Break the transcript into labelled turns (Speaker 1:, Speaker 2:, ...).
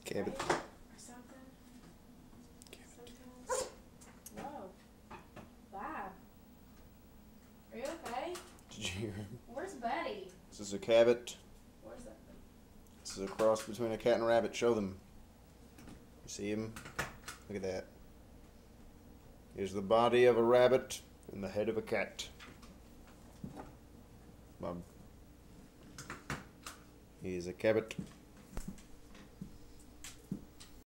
Speaker 1: Cabbit.
Speaker 2: Or something. Something. Whoa. Bob. Are you okay?
Speaker 1: Did you hear him?
Speaker 2: Where's Betty?
Speaker 1: This is a Cabbit.
Speaker 2: Where's that?
Speaker 1: This is a cross between a cat and a rabbit. Show them. You see him? Look at that. Here's the body of a rabbit and the head of a cat. Bob. He's a Cabbit.